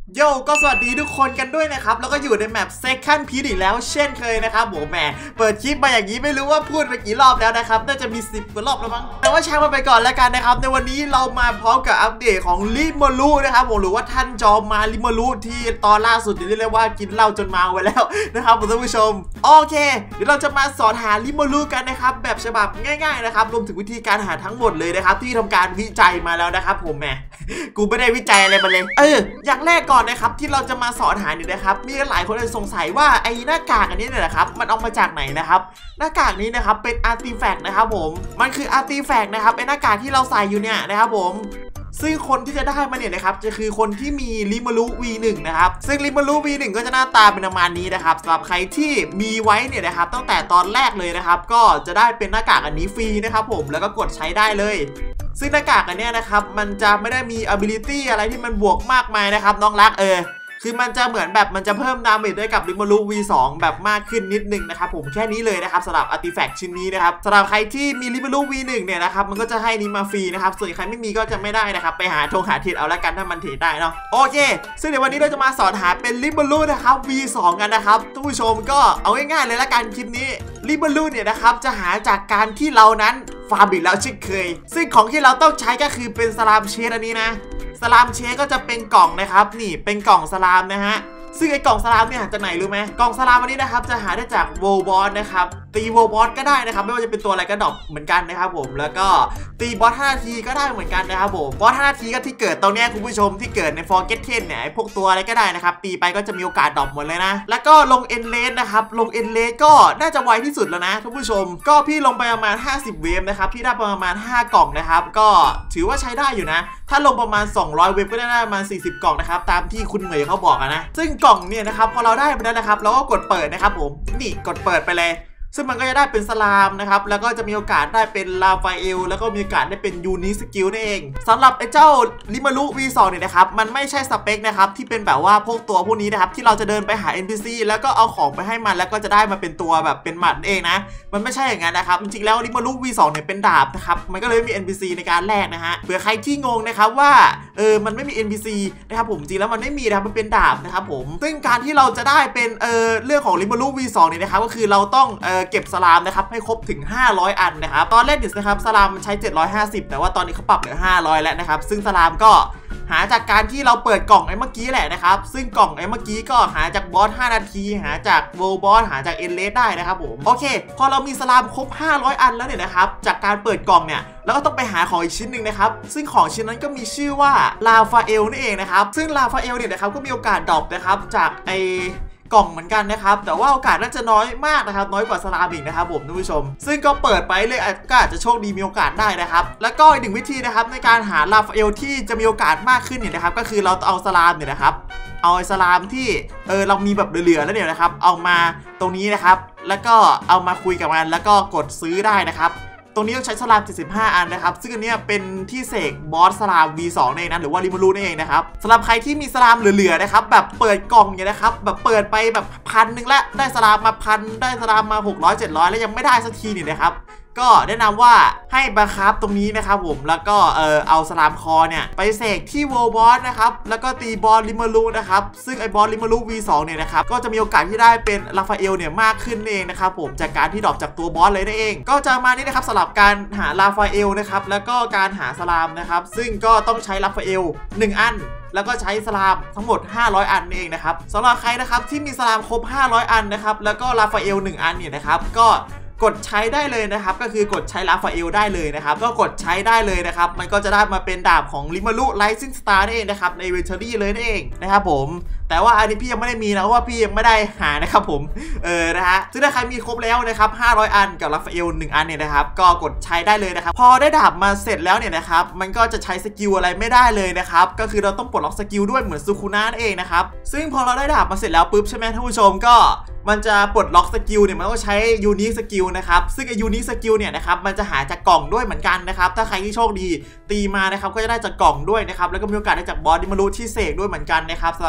โย่ก็สวัสดีทุกคนกันด้วยนะครับแล้วก็อยู่ในแมป Second Peak อีกแล้วเช่นเคยนะครับผมแหมเปิดคลิปมาอย่างนี้ไม่รู้ว่าพูดไปกี่รอบแล้วนะครับน่าจะมี10กว่ารอบแล้วมั้งแต่ว่าช่างมันไปก่อนแล้วกันนะครับในวันนี้เรามาพร้อมกับอัปเดตของริโมรุนะครับผมหรือว่าท่านจอมมาริโมรุที่ตอนล่าสุดเรียกว่ากินเหล้าจนเมาไปแล้วนะครับท่านผู้ชมโอเคเดี๋ยวเราจะมาสอนหาริโมรุกันนะครับแบบฉบับง่ายๆนะครับรวมถึงวิธีการหาทั้งหมดเลยนะครับที่ทำการวิจัยมาแล้วนะครับผมแหมกูไม่ได้วิจัยอะไรมาเลยอย่างแรกก่อนนะครับที่เราจะมาสอนหาเนี่ยนะครับมีหลายคนสงสัยว่าไอ้หน้ากากอันนี้เนี่ยนะครับมันเอามาจากไหนนะครับหน้ากากนี้นะครับเป็นอาร์ติแฟกต์นะครับผมมันคืออาร์ติแฟกต์นะครับไอ้หน้ากากที่เราใส่อยู่เนี่ยนะครับผมซึ่งคนที่จะได้มาเนี่ยนะครับจะคือคนที่มีริโมรุ V1 นะครับซึ่งริโมรุ V1 ก็จะหน้าตาเป็นประมาณนี้นะครับสำหรับใครที่มีไว้เนี่ยนะครับตั้งแต่ตอนแรกเลยนะครับก็จะได้เป็นหน้ากากอันนี้ฟรีนะครับผมแล้วก็กดใช้ได้เลยซึ่งหน้ากากอันนี้นะครับมันจะไม่ได้มี ability อะไรที่มันบวกมากมายนะครับน้องรักคือมันจะเหมือนแบบมันจะเพิ่มดาเมจด้วยกับริโมรุ V2 แบบมากขึ้นนิดนึงนะครับผมแค่นี้เลยนะครับสำหรับอาร์ติแฟกต์ชิ้นนี้นะครับสำหรับใครที่มีริโมรุ V1 เนี่ยนะครับมันก็จะให้นี้มาฟรีนะครับส่วนใครไม่มีก็จะไม่ได้นะครับไปหาหาเทรดเอาละกันถ้ามันเทรดได้เนาะโอเคซึ่งเดี๋ยววันนี้เราจะมาสอนหาเป็นริโมรุนะครับ V2 กันนะครับท่านผู้ชมก็เอาง่ายๆเลยละกันคลิปนี้ริโมรุเนี่ยนะครับจะหาจากการที่เรานั้นฟาร์มอีกแล้วเช่นเคยซึ่งของที่เราต้องใช้ก็คือเป็นสลามเชดอันนี้นะสลามเชดก็จะเป็นกล่องนะครับนี่เป็นกล่องสลามนะฮะซึ่งไอ้กล่องสลามเนี่ยหาจากไหนรู้ไหมกล่องสลามอันนี้นะครับจะหาได้จากโวลบอสนะครับตีโวลบอสก็ได้นะครับไม่ว่าจะเป็นตัวอะไรก็ดรอปเหมือนกันนะครับผมแล้วก็ตีบอส5นาทีก็ได้เหมือนกันนะครับผมบอส5นาทีก็ที่เกิดตรงนี้คุณผู้ชมที่เกิดใน Forgotten เนี่ยไอ้พวกตัวอะไรก็ได้นะครับตีไปก็จะมีโอกาสดรอปหมดเลยนะแล้วก็ลงเอ็นเลสนะครับลงเอ็นเลสก็น่าจะไวที่สุดแล้วนะท่านผู้ชมก็พี่ลงไปประมาณ50เวฟนะครับพี่ได้ประมาณ5กล่องนะครับก็ถือว่าใช้ได้อยู่นะถ้าลงประมาณ200เวฟก็ได้ประมาณ40กล่องนะครับตามที่คุณเหมยเขาบอกนะซึ่งกล่องเนี่ยนะครับพอเราได้ไปแล้วนะครับเราก็กดเปิดนะครับผมนี่กดเปิดไปเลยซึ่งมันก็จะได้เป็นสลามนะครับแล้วก็จะมีโอกาสได้เป็นลาฟาเอลแล้วก็มีโอกาสได้เป็นยูนิสกิลนั่นเองสำหรับไอ้เจ้าริโมรุ V2 เนี่ยนะครับมันไม่ใช่สเปคนะครับที่เป็นแบบว่าพวกตัวพวกนี้นะครับที่เราจะเดินไปหา NPC แล้วก็เอาของไปให้มันแล้วก็จะได้มาเป็นตัวแบบเป็นหมัดเองนะมันไม่ใช่อย่างนั้นนะครับจริงๆแล้วริโมรุ V2 เนี่ยเป็นดาบนะครับมันก็เลยมี NPC ในการแลกนะฮะเผื่อใครที่งงนะครับว่ามันไม่มี NPC นะครับผมจริงแล้วมันไม่มีนะครับมันเป็นดาบนะครับผมซึ่งการที่เราจะได้เป็นเรื่องของริโมรุ V2 เนี่ยนะครับก็คือเราต้องเก็บสลามนะครับให้ครบถึง500อันนะครับตอนแรกนะครับสลามมันใช้750แต่ว่าตอนนี้เขาปรับเหลือ500แล้วนะครับซึ่งสลามก็หาจากการที่เราเปิดกล่องไอ้เมื่อกี้แหละนะครับซึ่งกล่องไอ้เมื่อกี้ก็หาจากบอส5นาทีหาจากโวลบอสหาจากเอ็นเลสได้นะครับผมโอเคพอเรามีสลามครบ500อันแล้วเนี่ยนะครับจากการเปิดกล่องเนี่ยแล้วก็ต้องไปหาของอีกชิ้นหนึ่งนะครับซึ่งของชิ้นนั้นก็มีชื่อว่าลาฟาเอลนั่นเองนะครับซึ่งลาฟาเอลเนี่ยนะครับก็มีโอกาสดรอปนะครับจากไอกล่องเหมือนกันนะครับแต่ว่าโอกาสน่าจะน้อยมากนะครับน้อยกว่าสลามอีกนะครับผมท่านผู้ชมซึ่งก็เปิดไปเลยก็อาจจะโชคดีมีโอกาสได้นะครับแล้วก็อีกหนึ่งวิธีนะครับในการหาลาฟาเอลที่จะมีโอกาสมากขึ้นเนี่ยนะครับก็คือเราเอาสลามเนี่ยนะครับเอาสลามที่เรามีแบบเหลือๆแล้วเนี่ยนะครับเอามาตรงนี้นะครับแล้วก็เอามาคุยกับมันแล้วก็กดซื้อได้นะครับตรงนี้ต้องใช้สลาม75อันนะครับซึ่งอันนี้เป็นที่เสกบอสสลาม V2 เองนะหรือว่าริโมรุนั่นเองนะครับสำหรับใครที่มีสลามเหลือๆนะครับแบบเปิดกล่องอย่างนะครับแบบเปิดไปแบบ1,000แล้วได้สลามมา1,000ได้สลามมา600 700แล้วยังไม่ได้สักทีนี่นะครับก็แนะนำว่าให้บังคับตรงนี้นะครับผมแล้วก็เอาสลามคอเนี่ยไปเสกที่โวลบอสนะครับแล้วก็ตีบอสริโมรุนะครับซึ่งไอ้บอสริโมรุ V2 เนี่ยนะครับก็จะมีโอกาสที่ได้เป็นลาฟาเอลเนี่ยมากขึ้นเองนะครับผมจากการที่ดรอปจากตัวบอสเลยนั่นเองก็จะมานี่นะครับสำหรับการหาลาฟาเอลนะครับแล้วก็การหาสลามนะครับซึ่งก็ต้องใช้ลาฟาเอล1อันแล้วก็ใช้สลามทั้งหมด500อันเองนะครับสำหรับใครนะครับที่มีสลามครบ500อันนะครับแล้วก็ลาฟาเอล1อันเนี่ยนะครับก็กดใช้ได้เลยนะครับก็คือกดใช้ลาฟาเอลได้เลยนะครับก็กดใช้ได้เลยนะครับมันก็จะได้มาเป็นดาบของริโมรุไลซิ่งสตาร์นั่นเองนะครับในเวอร์ชันเลยนั่นเองนะครับผมแต่ว่าอันนี้พี่ยังไม่ได้มีนะเพราะว่าพี่ยังไม่ได้หานะครับผมนะฮะซึ่งถ้าใครมีครบแล้วนะครับ500อันกับลาฟาเอล1อันเนี่ยนะครับก็กดใช้ได้เลยนะครับพอได้ดาบมาเสร็จแล้วเนี่ยนะครับมันก็จะใช้สกิลอะไรไม่ได้เลยนะครับก็คือเราต้องปลดล็อกสกิลด้วยเหมือนซูคุนะนั่นเองนะครับซึ่งพอเราได้ดาบมาเสร็จแล้วปุ๊บใช่ไหมท่านผู้ชมก็มันจะปลดล็อกสกิลเนี่ยมันก็ใช้ยูนิคสกิลนะครับซึ่งไอยูนิคสกิลเนี่ยนะครับมันจะหาจากกล่องด้วยเหมือนกันนะครับถ้าใครที่โชคดีตีมานะครับก็จะได้จากกล่องด้วยนะครับแล้วก็มีโอกาสได้จากบอสริโมรุที่เสกด้วยเหมือนกันนะครับสำหรับใครที่มีส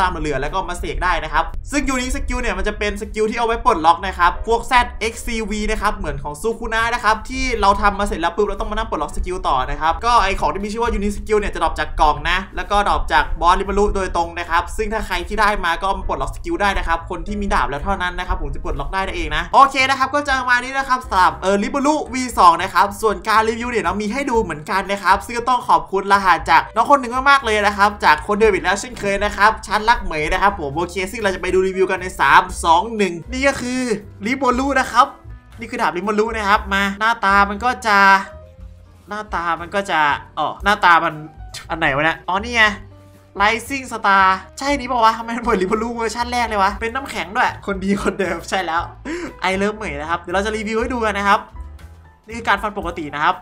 ลามเหลือแล้วก็มาเสกได้นะครับซึ่งยูนิคสกิลเนี่ยมันจะเป็นสกิลที่เอาไว้ปลดล็อกนะครับพวก ZXCV นะครับเหมือนของซูคุนะนะครับที่เราทำมาเสร็จแล้วปุ๊บเราต้องมานั่งปลดล็อกสกิลต่อนะครับก็ไอของที่มีชื่อว่ายูนิคสกิลเนี่ยจะดรอปจากกล่องนะแล้วก็ดรอปจากบอสริบารุโดยตรงนะครับซึ่งถ้าใครที่ได้มาก็ปลดล็อกสกิลได้นะครับคนที่มีดาบแล้วเท่านั้นนะครับผมจะปลดล็อกได้เองนะโอเคนะครับก็จะมานี้นะครับสำหรับริบารุ V2 นะครับส่วนการรีวิวเนี่ยเรามีให้ดูเหมือนกันนะครับซึ่งก็ต้องขอบคุณรหัสจากน้องคนหนึ่งมากๆเลยนะครับจากคนเดิมอีกแล้วเช่นเคยนะครับชั้นรักเหมยนะครับผมโอเคซึ่งเราจะไปดูรีวิวกันใน3 2 1นี่ก็คือริบารุนะครับนี่คือดาบริบารุนะครับมาหน้าตามันก็จะหน้าตามันอันไหนวะเนี่ยอ๋อนี่ไงRising Star ใช่นี้ป่าวะทำไมมันเปิดริบารุเวอร์ชันแรกเลยวะเป็นน้ำแข็งด้วยคนดีคนเดิมใช่แล้วไอเลิฟเหมยนะครับเดี๋ยวเราจะรีวิวให้ดูกันนะครับนี่คือการฟันปกตินะครับ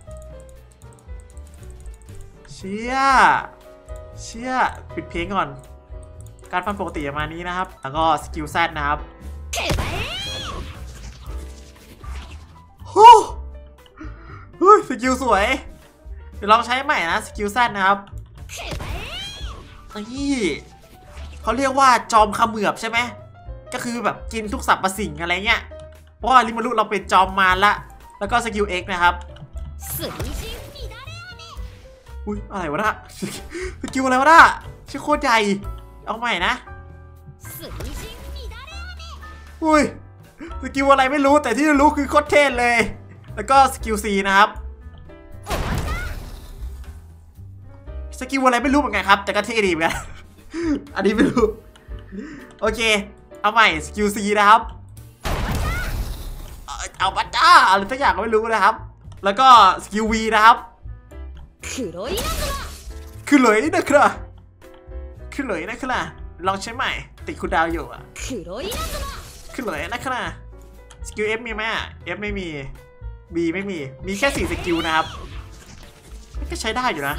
เชี่ยปิดเพลงก่อนการฟันปกติประมาณนี้นะครับแล้วก็สกิลแซดนะครับสกิลสวยเดี๋ยวลองใช้ใหม่นะสกิลแซดนะครับนี่เขาเรียกว่าจอมเขมือบใช่ไหมก็คือแบบกินทุกสรรพสิ่งอะไรเงี้ยเพราะว่าริบารุเราเป็นจอมมารละแล้วก็สกิล X นะครับอุ้ยอะไรวะน่ะสกิลอะไรวะน่ะชื่อโคตรใหญ่เอาใหม่นะอุ้ยสกิลอะไรไม่รู้แต่ที่รู้คือโคตรเท่เลยแล้วก็สกิล C นะครับสกิลอะไรไม่รู้เหมือนกันครับแต่ก็เท่ดีเหมือนกันอันนี้ไม่รู้โอเคเอาใหม่สกิล C นะครับเอาบัตจ้าอะไรสักอย่างก็ไม่รู้นะครับแล้วก็สกิล V นะครับคือเลยนะครับลองใช้ใหม่ติดคูลดาวน์อยู่อ่ะคือเลยนะครับสกิล F มีไหมอ่ะ F ไม่มี B ไม่มีแค่4สกิลนะครับก็ใช้ได้อยู่นะ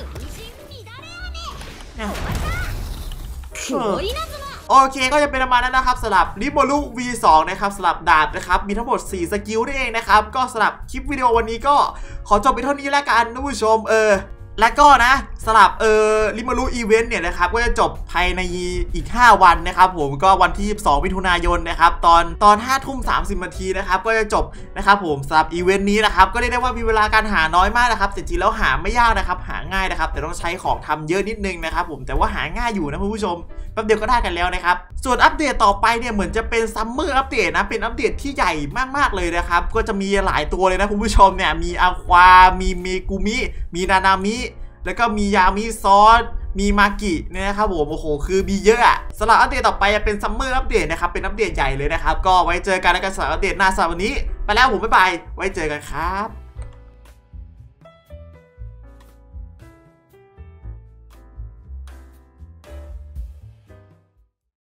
โอเคก็จะเป็นประมาณนั้นนะครับสำหรับริบารุ V2 นะครับสำหรับดาบนะครับมีทั้งหมด4สกิลนั่นเองนะครับก็สำหรับคลิปวิดีโอวันนี้ก็ขอจบไปเท่านี้แล้วกันท่านผู้ชมและก็นะสำหรับริบารุอีเวนต์เนี่ยนะครับก็จะจบภายในอีก5วันนะครับผมก็วันที่22มิถุนายนนะครับตอน5:30 นาทีนะครับก็จะจบนะครับผมสำหรับอีเวนต์นี้นะครับก็เรียกได้ว่ามีเวลาการหาน้อยมากนะครับแต่จริงแล้วหาไม่ยากนะครับหาง่ายนะครับแต่ต้องใช้ของทำเยอะนิดนึงนะครับผมแต่ว่าหาง่ายอยู่นะคุณผู้ชมแป๊บเดียวก็ได้กันแล้วนะครับส่วนอัปเดตต่อไปเนี่ยเหมือนจะเป็นซัมเมอร์อัปเดตนะเป็นอัปเดตที่ใหญ่มากๆเลยนะครับก็จะมีหลายตัวเลยนะคุณผู้ชมเนี่ยมีอะความีเมกุมิมีนานามิแล้วก็มียามิซอสมีมากิเนี่ยนะครับผมโอ้โหคือมีเยอะอะสำหรับอัปเดตต่อไปจะเป็นซัมเมอร์อัปเดตนะครับเป็นอัปเดตใหญ่เลยนะครับก็ไว้เจอกันแล้วกันสำหรับอัปเดตหน้าสำหรับวันนี้ไปแล้วผมบ๊ายบายไว้เจอกันครับ